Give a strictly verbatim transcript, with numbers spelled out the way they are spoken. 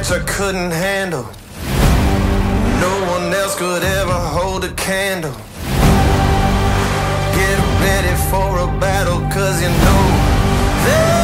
which I couldn't handle. No one else could ever hold a candle. Get ready for a battle, cause you know that